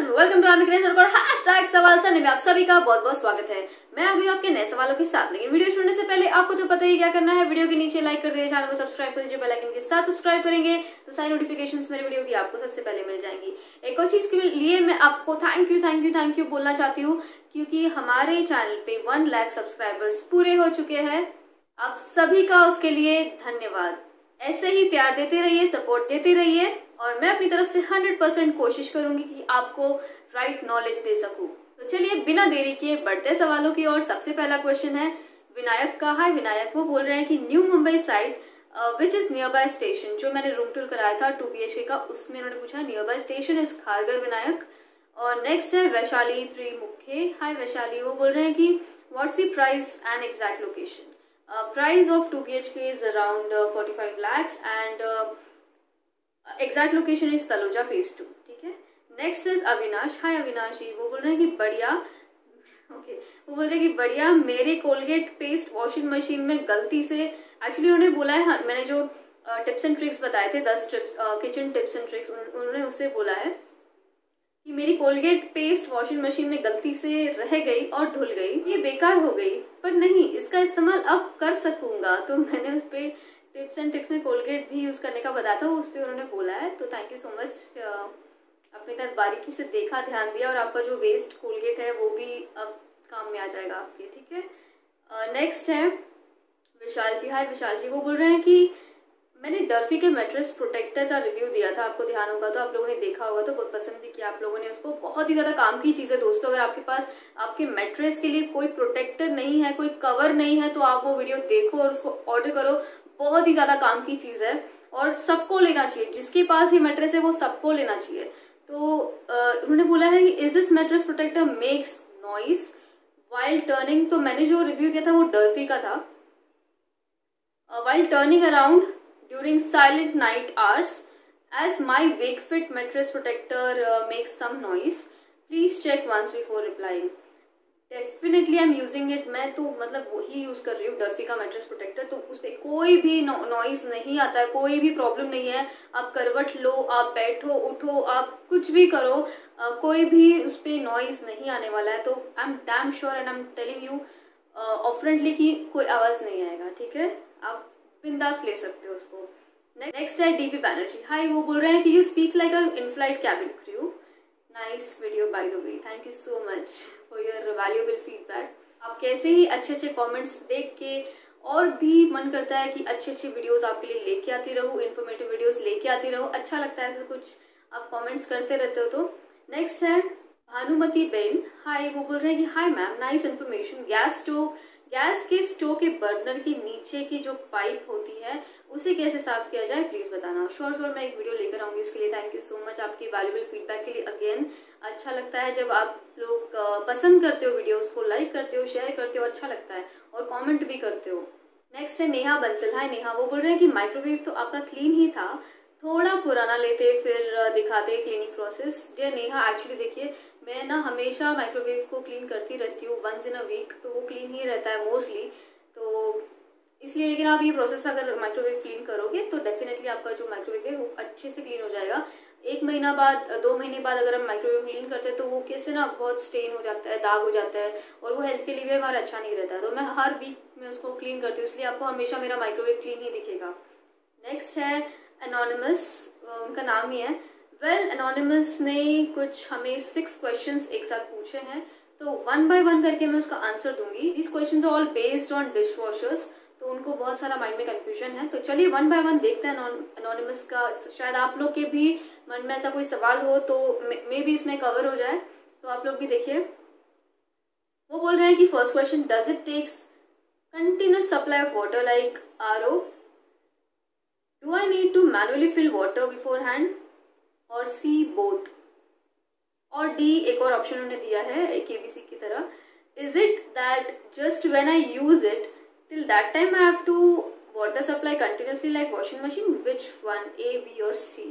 Channel में welcome to hashtag सवाल सरने में आप सभी का बहुत बहुत स्वागत है। मैं आ गई हूँ आपके नए सवालों के साथ, लेकिन वीडियो छोड़ने से पहले आपको तो पता ही क्या करना है। वीडियो के नीचे लाइक कर दीजिए, चैनल को सब्सक्राइब कर दीजिए। बेल आइकन के साथ सब्सक्राइब करेंगे तो सारी नोटिफिकेशंस मेरे वीडियो की आपको सबसे पहले मिल जाएंगी। एक और चीज के लिए मैं आपको थैंक यू बोलना चाहती हूँ, क्योंकि हमारे चैनल पे 1 लाख सब्सक्राइबर्स पूरे हो चुके हैं। आप सभी का उसके लिए धन्यवाद। ऐसे ही प्यार देते रहिए, सपोर्ट देते रहिए और मैं अपनी तरफ से 100% कोशिश करूंगी कि आपको राइट नॉलेज दे सकूं। तो चलिए बिना देरी किए बढ़ते सवालों की ओर। सबसे पहला क्वेश्चन है विनायक का। हाय विनायक, वो बोल रहे हैं कि new Mumbai side which is near by station. जो मैंने रूम टूर कराया था 2 BHK का, उसमें उन्होंने पूछा near by station is Kharghar Vinayak. और नेक्स्ट है वैशाली 3 मुख्य। हाय वैशाली, वो बोल रहे हैं कि what's the price and exact location. Price of 2 BHK is around 45 lakhs and exact location is Taloja phase 2। ठीक है। Next is Avinash. Hi Avinash ji, वो बोल रहे हैं कि बढ़िया वो बोल रहे हैं कि बढ़िया, मेरे कोलगेट पेस्ट वॉशिंग मशीन में गलती से, एक्चुअली उन्होंने बोला है, मैंने जो टिप्स एंड ट्रिक्स बताए थे 10 tips kitchen tips and tricks, उन्होंने उससे बोला है कि मेरी कोलगेट पेस्ट वॉशिंग मशीन में गलती से रह गई और धुल गई, ये बेकार हो गई, पर नहीं इसका इस्तेमाल अब कर सकूंगा। तो मैंने उस पर टिप्स एंड ट्रिक्स में कोलगेट भी यूज करने का बताया था, उस पर उन्होंने बोला है। तो थैंक यू सो मच, अपनी तरफ बारीकी से देखा, ध्यान दिया और आपका जो वेस्ट कोलगेट है वो भी अब काम में आ जाएगा आपके। ठीक है। नेक्स्ट है विशाल जी। हाय विशाल जी, वो बोल रहे हैं कि मैंने डर्फी के मैट्रेस प्रोटेक्टर का रिव्यू दिया था, आपको ध्यान होगा तो आप लोगों ने देखा होगा, तो बहुत पसंद भी किया आप लोगों ने उसको। बहुत ही ज्यादा काम की चीज है दोस्तों। अगर आपके पास आपके मैट्रेस के लिए कोई प्रोटेक्टर नहीं है, कोई कवर नहीं है, तो आप वो वीडियो देखो और उसको ऑर्डर करो। बहुत ही ज्यादा काम की चीज है और सबको लेना चाहिए, जिसके पास ये मैट्रेस है वो सबको लेना चाहिए। तो उन्होंने बोला है कि is this mattress protector makes noise while turning. तो मैंने जो रिव्यू दिया था वो डर्फी का था। While turning around during silent night hours as my Wakefit mattress protector makes some noise, please check once before replying। Definitely I'm using it। मैं तो मतलब वही यूज कर रही हूँ डर्फी का मैट्रेस प्रोटेक्टर। तो उस पर कोई भी नॉइज नहीं आता है, कोई भी प्रॉब्लम नहीं है। आप करवट लो, आप बैठो उठो, आप कुछ भी करो, कोई भी उस पर नॉइज नहीं आने वाला है। तो I am damn sure and I am telling you apparently कि कोई आवाज नहीं आएगा। ठीक है, आप बिंदास ले सकते हो उसको। नेक्स्ट है डीपी बैनर्जी। हाय, वो बोल रहे हैं कि you speak like a in flight cabin crew. Nice video by the way, thank you so much for your valuable feedback. आप कैसे ही अच्छे अच्छे कमेंट्स देख के और भी मन करता है कि अच्छे अच्छे वीडियोस आपके लिए लेके आती रहूं, इन्फॉर्मेटिव वीडियोस लेके आती रहूं। अच्छा लगता है ऐसे कुछ आप कमेंट्स करते रहते हो। तो नेक्स्ट है भानुमति बेन। हाय, वो बोल रहे हैं कि hi ma'am, nice information. Gas के स्टोव के बर्नर के नीचे की जो पाइप होती है उसे कैसे साफ किया जाए प्लीज बताना। श्योर मैं एक वीडियो लेकर आऊंगी उसके लिए। थैंक यू सो मच आपकी वैल्यूएबल फीडबैक के लिए। अगेन अच्छा लगता है जब आप लोग पसंद करते हो वीडियोस को, लाइक करते हो, शेयर करते हो, अच्छा लगता है और कमेंट भी करते हो। नेक्स्ट है नेहा बंसल। हाय नेहा, वो बोल रहे हैं कि माइक्रोवेव तो आपका क्लीन ही था, थोड़ा पुराना लेते फिर दिखाते cleaning process. Dear Neha, actually देखिए मैं ना हमेशा माइक्रोवेव को क्लीन करती रहती हूँ वंस इन अ वीक, तो वो क्लीन ही रहता है मोस्टली, तो इसलिए। लेकिन आप ये प्रोसेस अगर माइक्रोवेव क्लीन करोगे तो डेफिनेटली आपका जो माइक्रोवेव है वो अच्छे से क्लीन हो जाएगा। 1 महीना बाद, 2 महीने बाद अगर हम माइक्रोवेव क्लीन करते हैं तो वो कैसे ना बहुत स्टेन हो जाता है, दाग हो जाता है और वो हेल्थ के लिए भी हमारा अच्छा नहीं रहता है। तो मैं हर वीक में उसको क्लीन करती हूँ, इसलिए आपको हमेशा मेरा माइक्रोवेव क्लीन ही दिखेगा। नेक्स्ट है एनोनिमस, उनका नाम ही है। वेल एनोनिमस ने कुछ हमें 6 क्वेश्चंस एक साथ पूछे हैं, तो 1 by 1 करके मैं उसका आंसर दूंगी। These questions are all based on dishwashers, तो उनको बहुत सारा माइंड में कंफ्यूजन है। तो चलिए 1 by 1 देखते हैं एनोनिमस का। शायद आप लोग के भी मन में ऐसा कोई सवाल हो तो मे भी इसमें कवर हो जाए, तो आप लोग भी देखिए। वो बोल रहे हैं कि first question, does it takes continuous supply of water like RO? Do I need to manually fill water beforehand? और C बोथ? और D एक और ऑप्शन उन्होंने दिया है KBC की तरह, is it that just when I use it till that time I have to water supply continuously like washing machine? Which one, A, B or C?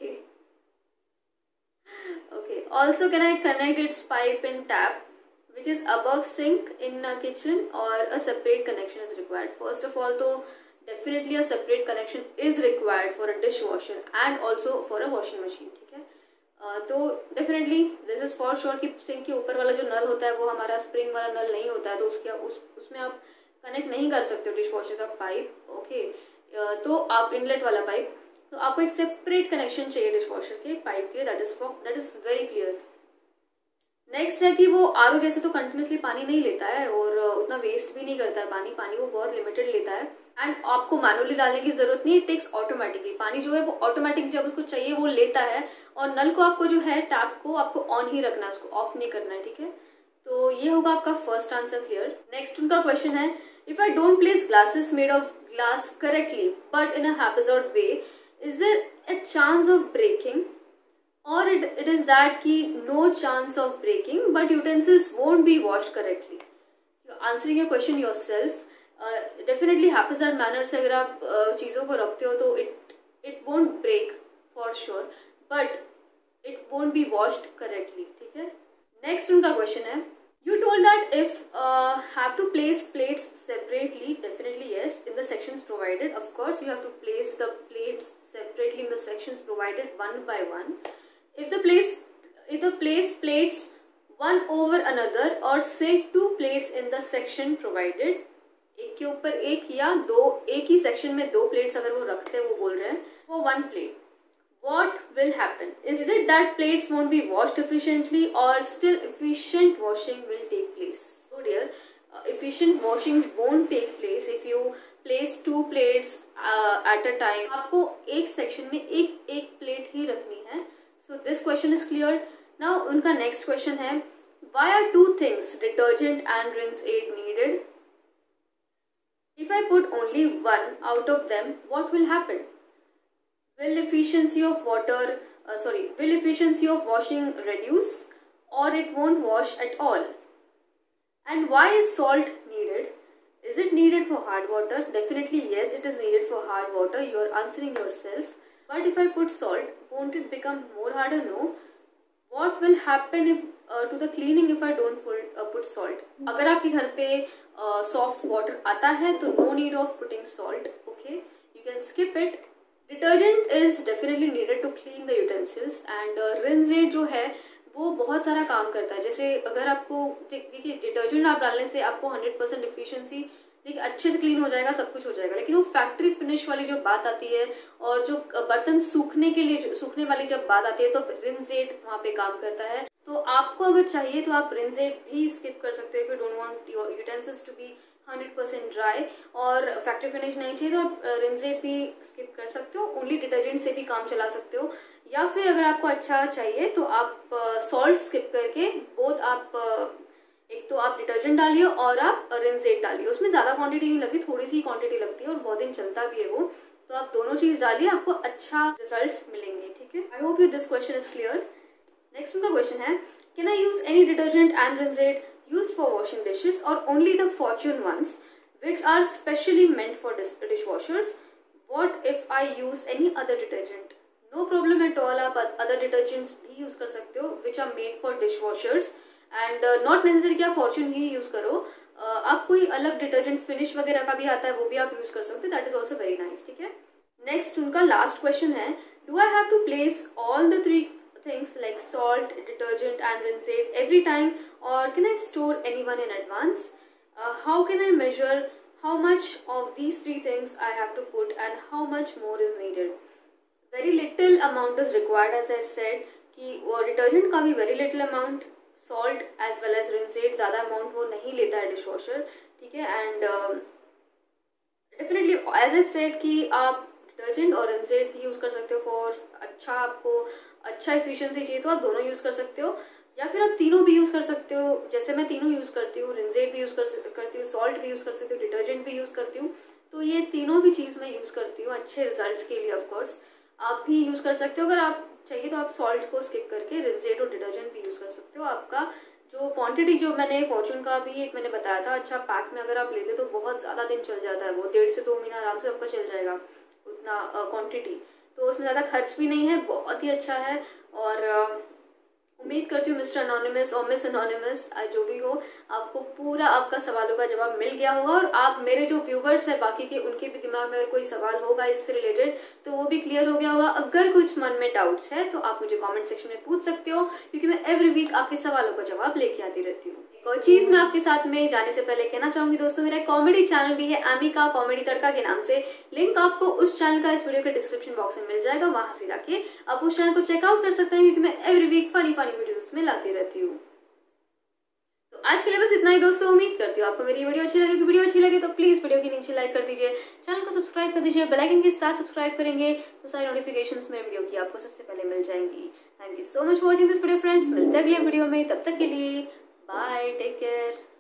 Okay. Also, can I connect its pipe and tap which is above sink in a kitchen, or a separate connection is required? First of all, तो definitely a separate connection is required for a dishwasher and also for a washing machine. ठीक है, तो definitely this is for sure कि sink के ऊपर वाला जो नल होता है वो हमारा स्प्रिंग वाला नल नहीं होता है, तो उसमें आप कनेक्ट नहीं कर सकते हो डिश वॉशर का पाइप। ओके, तो आप इनलेट वाला पाइप, तो आपको एक सेपरेट कनेक्शन चाहिए डिश वॉशर के पाइप के, that is very clear. Next है कि वो आरओ जैसे तो कंटिन्यूसली पानी नहीं लेता है और उतना वेस्ट भी नहीं करता है पानी वो बहुत लिमिटेड लेता है, एंड आपको मैनुअली डालने की जरूरत नहीं, इट टेक्स ऑटोमेटिकली। पानी जो है वो ऑटोमेटिक जब उसको चाहिए वो लेता है, और नल को आपको जो है टैप को आपको ऑन ही रखना है, उसको ऑफ नहीं करना है, ठीक है। तो ये होगा आपका फर्स्ट आंसर क्लियर। नेक्स्ट उनका क्वेश्चन है, if I don't place glasses made of glass correctly but in a haphazard way, is there a chance of breaking, or it is that कि no chance of breaking but utensils won't be washed correctly. So answering your question yourself, definitely haphazard manner से अगर आप चीज़ों को रखते हो तो it won't break for sure, but it won't be washed correctly, ठीक है। Next उनका question है, you told that if have to place plates separately, definitely yes, in the sections provided. Of course you have to place the plates separately in the sections provided one by one. If the place plates one over another or say two plates in the section provided, एक के ऊपर एक या दो, एक ही section में दो plates अगर वो रखते हैं, वो बोल रहे हैं वो one plate, what will happen? Is it that plates won't be washed efficiently or still efficient washing will take place? So dear, efficient washing won't take place if you place two plates at a time. आपको एक section में एक plate ही रखनी है। So this question is clear. Now उनका next question है, why are two things, detergent and rinse aid, needed? If I put only one out of them, what will happen? Will efficiency of washing reduce, or it won't wash at all? And why is salt needed? Is it needed for hard water? Definitely yes, it is needed for hard water. You are answering yourself. But if I put salt, won't it become more harder? No. What will happen if to the cleaning if I don't put salt? अगर आपके घर पे soft water आता है तो no need of putting salt. Okay, you can skip it. Detergent is definitely needed to clean the utensils, and rinse aid जो है वो बहुत सारा काम करता है। जैसे अगर आपको देखिए डिटर्जेंट आप डालने से आपको 100% एफिशिएंसी देखिए अच्छे से क्लीन हो जाएगा, सब कुछ हो जाएगा, लेकिन वो फैक्ट्री फिनिश वाली जो बात आती है और जो बर्तन सूखने के लिए सूखने वाली जब बात आती है तो रिंस एड वहाँ पे काम करता है। तो आपको अगर चाहिए तो आप रिंस एड भी स्किप कर सकते हो if you don't want your utensils to be 100% dry, और फैक्ट्री फिनिश नहीं चाहिए तो आप रिंस एड भी स्किप कर सकते हो, ओनली डिटर्जेंट से भी काम चला सकते हो। या फिर अगर आपको अच्छा चाहिए तो आप सॉल्ट स्किप करके बोथ आप एक तो आप डिटर्जेंट डालिए और आप रिंस एड डालिए, उसमें ज्यादा क्वांटिटी नहीं लगती, थोड़ी सी क्वांटिटी लगती है और बहुत दिन चलता भी है वो, तो आप दोनों चीज डालिए, आपको अच्छा रिजल्ट्स मिलेंगे, ठीक है। I hope you this question is clear. Next उनका क्वेश्चन है, can I use any detergent and rinse aid used for washing dishes or only the Fortune ones which are specially meant for dishwashers? What if I use any other detergent? No problem at all, आप other detergents भी use कर सकते हो which are made for dishwashers, and not necessary कि आप Fortune ही use करो, आप कोई अलग detergent finish वगैरह का भी आता है वो भी आप use कर सकते हो, that is also very nice, ठीक है। Next उनका last question है, do I have to place all the three things like salt, detergent and rinse aid every time, or can I store any one in advance? How can I measure how much of these three things I have to put and how much more is needed? Very little amount is required, as I said कि वो detergent का भी very little amount, salt as well as rinse aid ज़्यादा amount वो नहीं लेता है dishwasher, ठीक है। and definitely as I said कि आप डिटर्जेंट और रिंस एड भी यूज कर सकते हो फॉर आपको अच्छा एफिशिएंसी चाहिए तो आप दोनों यूज कर सकते हो, या फिर आप तीनों भी यूज कर सकते हो, जैसे मैं तीनों यूज करती हूँ, रिंस एड भी यूज करती हूँ, सॉल्ट भी यूज कर सकती हूँ, डिटर्जेंट भी यूज करती हूँ, तो ये तीनों भी चीज मैं यूज करती हूँ अच्छे रिजल्ट्स के लिए। ऑफकोर्स आप भी यूज कर सकते हो, अगर आप चाहिए तो आप सॉल्ट को स्किप करके रिंस एड और डिटर्जेंट भी यूज कर सकते हो। आपका जो क्वांटिटी जो मैंने फॉर्चून का भी एक मैंने बताया था, अच्छा पैक में अगर आप लेते तो बहुत ज्यादा दिन चल जाता है, वो 1.5 से 2 महीना आराम से आपका चल जाएगा उतना क्वांटिटी, तो उसमें ज़्यादा खर्च भी नहीं है, बहुत ही अच्छा है। और उम्मीद उम्मीद करती हूँ मिस्टर अनोनिमस और मिस अनोनिमस जो भी हो, आपको पूरा आपका सवालों का जवाब मिल गया होगा। और आप मेरे जो व्यूवर्स है बाकी के, उनके भी दिमाग में अगर कोई सवाल होगा इससे रिलेटेड तो वो भी क्लियर हो गया होगा। अगर कुछ मन में डाउट्स है तो आप मुझे कमेंट सेक्शन में पूछ सकते हो, क्योंकि मैं एवरी वीक आपके सवालों का जवाब लेके आती रहती हूँ। और चीज मैं आपके साथ में जाने से पहले कहना चाहूंगी दोस्तों, मेरा कॉमेडी चैनल भी है अमिका कॉमेडी तड़का के नाम से। लिंक आपको उस चैनल का इस वीडियो के डिस्क्रिप्शन बॉक्स में मिल जाएगा, वहां से जाके आप उस चैनल को चेकआउट कर सकते हैं, क्योंकि मैं एवरी वीक फनी वीडियोस उसमें लाती रहती हूँ। तो आज के लिए बस इतना ही दोस्तों। उम्मीद करती हूँ आपको मेरी वीडियो अच्छी लगे। वीडियो अच्छी लगे तो प्लीज वीडियो के नीचे लाइक कर दीजिए, चैनल को सब्सक्राइब कर दीजिए। बेल आइकन के साथ सब्सक्राइब करेंगे तो सारी नोटिफिकेशंस मेरे वीडियो की आपको सबसे पहले मिल जाएंगी। Thank you so much for watching this video friends. मिलते हैं अगले वीडियो में, तब तक के लिए बाय, टेक केयर।